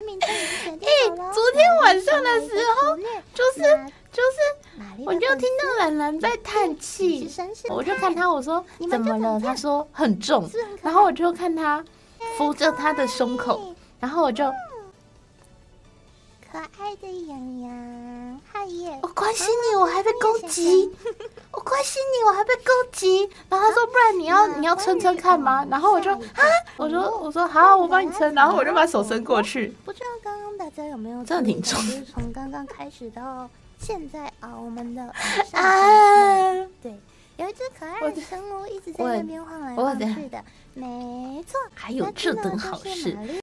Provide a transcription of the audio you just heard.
明天已经决定好了。 昨天晚上的时候，我就听到兰兰在叹气，我就看他，我说怎么了？他说很重，然后我就看他扶着他的胸口，然后我就可爱的洋洋，嗨耶！ 我关心你，我还被攻击，我关心你，我还被攻击。然后他说，不然你要撑撑看吗？然后我就我说好，我帮你撑，然后我就把手伸过去。 不知道刚刚大家有没有真的挺重， 就是从刚刚开始到现在啊，我们的对，有一只可爱的生物一直在那边晃来晃去的，没错， 还有这等好事。